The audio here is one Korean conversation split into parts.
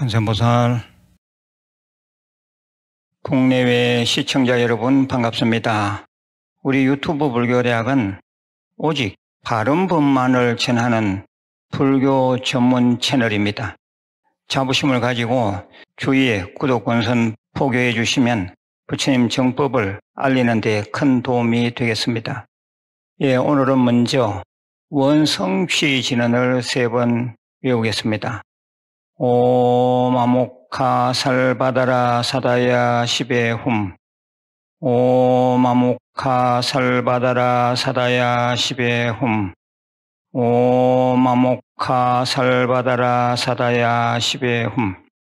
관세음보살, 국내외 시청자 여러분 반갑습니다. 우리 유튜브 불교대학은 오직 바른 법만을 전하는 불교 전문 채널입니다. 자부심을 가지고 주위에 구독, 권선, 포교해 주시면 부처님 정법을 알리는 데 큰 도움이 되겠습니다. 오늘은 먼저 원성취 진언을 3번 외우겠습니다. 옴 아모카 살바다라 사다야 시베훔. 옴 아모카 살바다라 사다야 시베훔. 옴 아모카 살바다라 사다야 시베훔.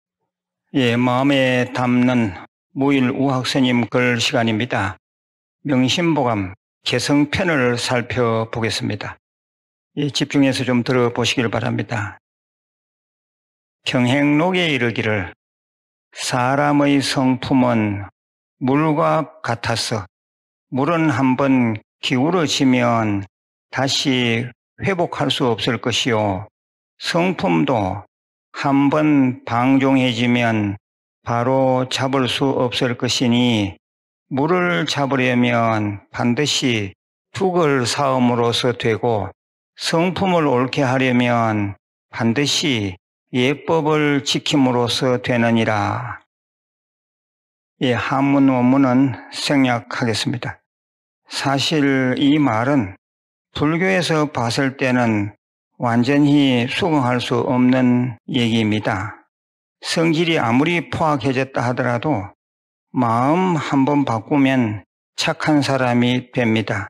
마음에 담는 무일우학스님 글 시간입니다. 명심보감 개성편을 살펴보겠습니다. 집중해서 좀 들어보시길 바랍니다. 경행록에 이르기를 사람의 성품은 물과 같아서 물은 한번 기울어지면 다시 회복할 수 없을 것이요, 성품도 한번 방종해지면 바로 잡을 수 없을 것이니 물을 잡으려면 반드시 둑을 쌓음으로써 되고, 성품을 옳게 하려면 반드시 예법을 지킴으로써 되느니라. 한문 원문은 생략하겠습니다. 사실 이 말은 불교에서 봤을 때는 완전히 수긍할 수 없는 얘기입니다. 성질이 아무리 포악해졌다 하더라도 마음 한번 바꾸면 착한 사람이 됩니다.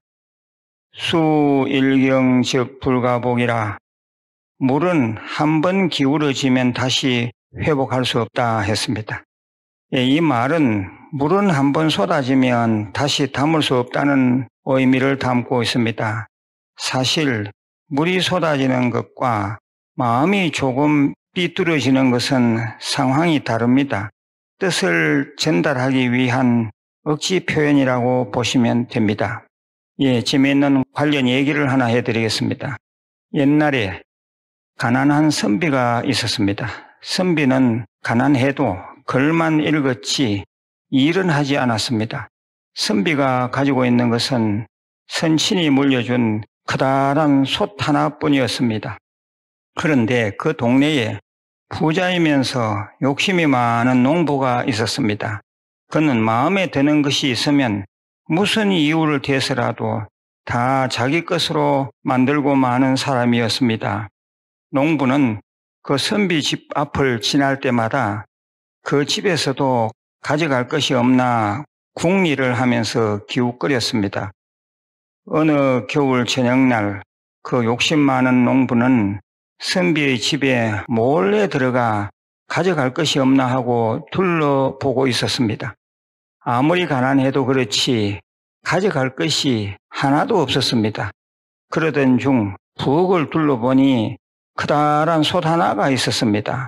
수일경 즉 불가복이라, 물은 한번 기울어지면 다시 회복할 수 없다 했습니다. 이 말은 물은 한번 쏟아지면 다시 담을 수 없다는 의미를 담고 있습니다. 사실 물이 쏟아지는 것과 마음이 조금 삐뚤어지는 것은 상황이 다릅니다. 뜻을 전달하기 위한 억지 표현이라고 보시면 됩니다. 재미있는 관련 얘기를 하나 해드리겠습니다. 옛날에 가난한 선비가 있었습니다. 선비는 가난해도 글만 읽었지 일은 하지 않았습니다. 선비가 가지고 있는 것은 선친이 물려준 커다란 솥 하나뿐이었습니다. 그런데 그 동네에 부자이면서 욕심이 많은 농부가 있었습니다. 그는 마음에 드는 것이 있으면 무슨 이유를 대서라도 다 자기 것으로 만들고 마는 사람이었습니다. 농부는 그 선비 집 앞을 지날 때마다 그 집에서도 가져갈 것이 없나 궁리를 하면서 기웃거렸습니다. 어느 겨울 저녁날 그 욕심 많은 농부는 선비의 집에 몰래 들어가 가져갈 것이 없나 하고 둘러보고 있었습니다. 아무리 가난해도 그렇지 가져갈 것이 하나도 없었습니다. 그러던 중 부엌을 둘러보니 커다란 솥 하나가 있었습니다.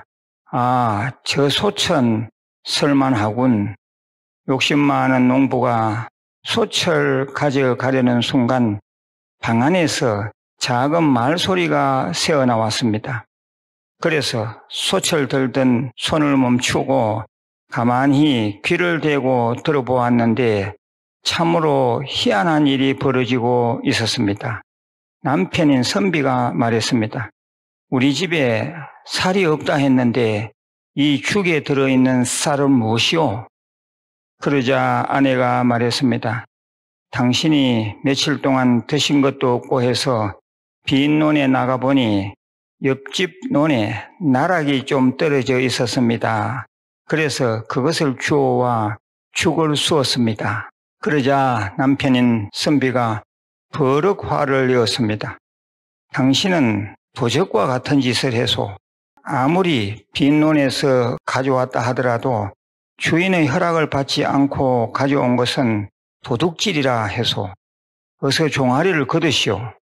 저 솥은 쓸만하군. 욕심 많은 농부가 솥을 가져가려는 순간 방 안에서 작은 말소리가 새어나왔습니다. 그래서 솥을 들던 손을 멈추고 가만히 귀를 대고 들어보았는데 참으로 희한한 일이 벌어지고 있었습니다. 남편인 선비가 말했습니다. 우리 집에 쌀이 없다 했는데 이 죽에 들어있는 쌀은 무엇이오? 그러자 아내가 말했습니다. 당신이 며칠 동안 드신 것도 없고 해서 빈 논에 나가보니 옆집 논에 나락이 좀 떨어져 있었습니다. 그래서 그것을 주워와 죽을 쑤었습니다. 그러자 남편인 선비가 버럭 화를 내었습니다. 당신은 도적과 같은 짓을 해서 아무리 빈 논에서 가져왔다 하더라도 주인의 허락을 받지 않고 가져온 것은 도둑질이라 해서 어서 종아리를 걷으시오.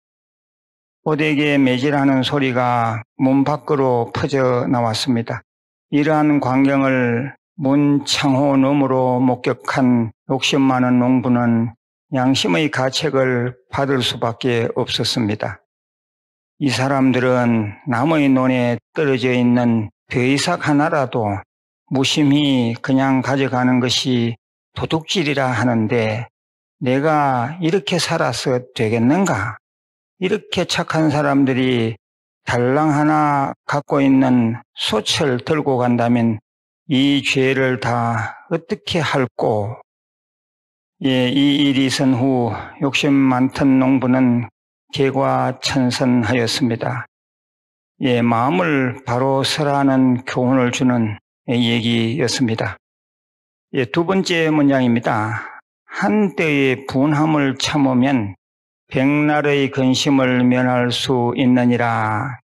호되게 매질하는 소리가 문 밖으로 퍼져 나왔습니다. 이러한 광경을 문 창호 너머로 목격한 욕심 많은 농부는 양심의 가책을 받을 수밖에 없었습니다. 이 사람들은 남의 논에 떨어져 있는 벼이삭 하나라도 무심히 그냥 가져가는 것이 도둑질이라 하는데 내가 이렇게 살아서 되겠는가? 이렇게 착한 사람들이 달랑 하나 갖고 있는 솥을 들고 간다면 이 죄를 다 어떻게 할꼬? 이 일이 있은 후 욕심 많던 농부는 개과천선하였습니다. 마음을 바로 설하는 교훈을 주는 얘기였습니다. 두 번째 문장입니다. 한때의 분함을 참으면 백날의 근심을 면할 수 있느니라.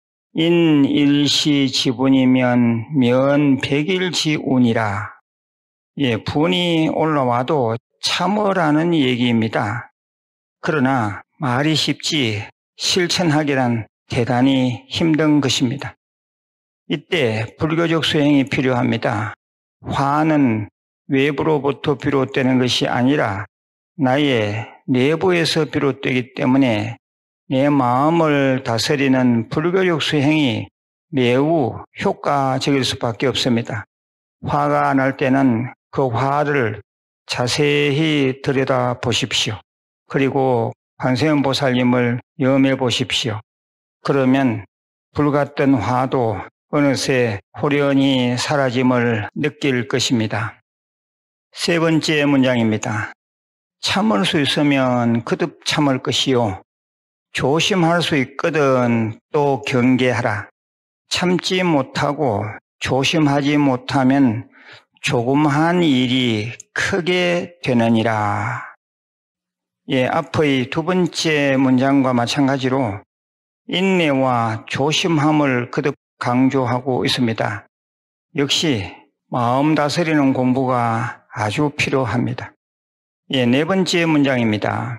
인일시지분이면 면 백일지운이라. 분이 올라와도 참으라는 얘기입니다. 그러나 말이 쉽지 실천하기란 대단히 힘든 것입니다. 이때 불교적 수행이 필요합니다. 화는 외부로부터 비롯되는 것이 아니라 나의 내부에서 비롯되기 때문에 내 마음을 다스리는 불교적 수행이 매우 효과적일 수밖에 없습니다. 화가 날 때는 그 화를 자세히 들여다보십시오. 그리고 관세음 보살님을 염해 보십시오. 그러면 불같던 화도 어느새 호련히 사라짐을 느낄 것입니다. 세 번째 문장입니다. 참을 수 있으면 거듭 참을 것이요. 조심할 수 있거든 또 경계하라. 참지 못하고 조심하지 못하면 조그마한 일이 크게 되느니라. 앞의 두 번째 문장과 마찬가지로 인내와 조심함을 거듭 강조하고 있습니다. 역시 마음 다스리는 공부가 아주 필요합니다. 네 번째 문장입니다.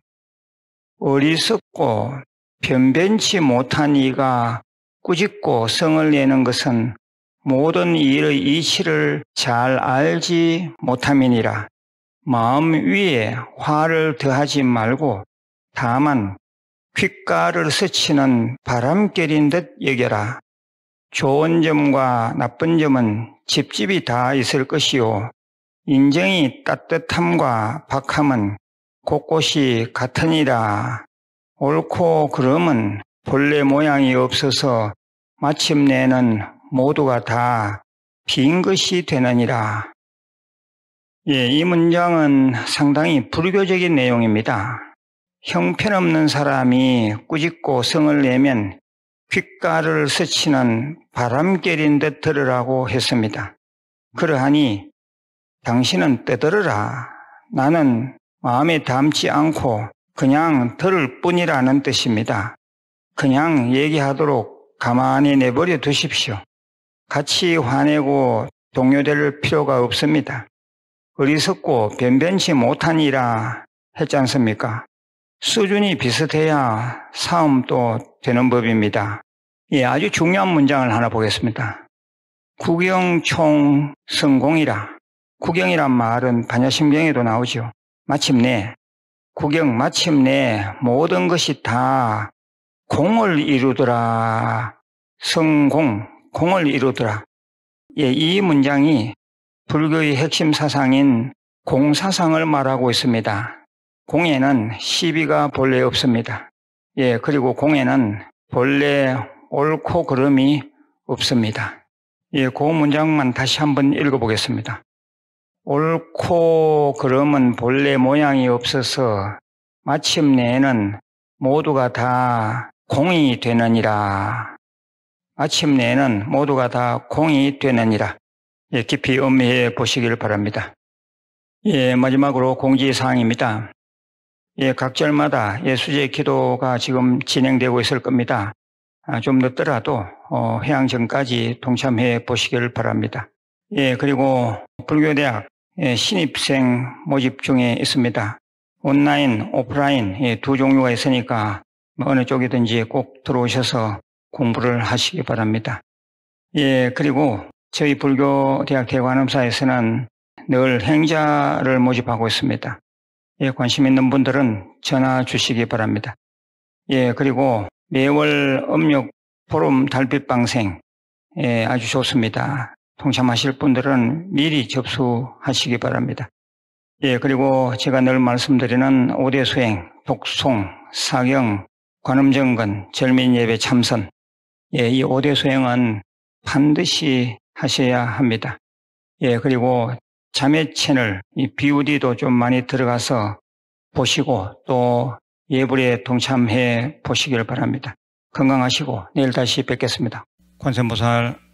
어리석고 변변치 못한 이가 꾸짖고 성을 내는 것은 모든 일의 이치를 잘 알지 못함이니라. 마음 위에 화를 더하지 말고 다만 귓가를 스치는 바람결인 듯 여겨라. 좋은 점과 나쁜 점은 집집이 다 있을 것이요. 인정이 따뜻함과 박함은 곳곳이 같으니라. 옳고 그름은 본래 모양이 없어서 마침내는 모두가 다 빈 것이 되느니라. 이 문장은 상당히 불교적인 내용입니다. 형편없는 사람이 꾸짖고 성을 내면 귓가를 스치는 바람결인 듯 들으라고 했습니다. 그러하니 당신은 떠들어라. 나는 마음에 담지 않고 그냥 들을 뿐이라는 뜻입니다. 그냥 얘기하도록 가만히 내버려 두십시오. 같이 화내고 동요될 필요가 없습니다. 어리석고 변변치 못하니라 했지 않습니까? 수준이 비슷해야 싸움도 되는 법입니다. 아주 중요한 문장을 하나 보겠습니다. 구경총 성공이라. 구경이란 말은 반야심경에도 나오죠. 마침내 모든 것이 다 공을 이루더라. 성공, 공을 이루더라. 이 문장이 불교의 핵심 사상인 공사상을 말하고 있습니다. 공에는 시비가 본래 없습니다. 그리고 공에는 본래 옳고 그름이 없습니다. 그 문장만 다시 한번 읽어보겠습니다. 옳고 그름은 본래 모양이 없어서 마침내에는 모두가 다 공이 되느니라. 마침내에는 모두가 다 공이 되느니라. 깊이 음미해 보시길 바랍니다. 마지막으로 공지사항입니다. 각 절마다 수제 기도가 지금 진행되고 있을 겁니다. 좀 늦더라도 회향 전까지 동참해 보시길 바랍니다. 그리고 불교대학 신입생 모집 중에 있습니다. 온라인, 오프라인 두 종류가 있으니까 어느 쪽이든지 꼭 들어오셔서 공부를 하시기 바랍니다. 그리고 저희 불교대학 대관음사에서는 늘 행자를 모집하고 있습니다. 관심 있는 분들은 전화 주시기 바랍니다. 그리고 매월 음력 포럼 달빛방생 아주 좋습니다. 동참하실 분들은 미리 접수하시기 바랍니다. 그리고 제가 늘 말씀드리는 5대 수행, 독송, 사경, 관음정건, 절민예배 참선, 이 5대 수행은 반드시 하셔야 합니다. 그리고 자매 채널, 이 BOD도 좀 많이 들어가서 보시고 또 예불에 동참해 보시길 바랍니다. 건강하시고 내일 다시 뵙겠습니다. 관세음보살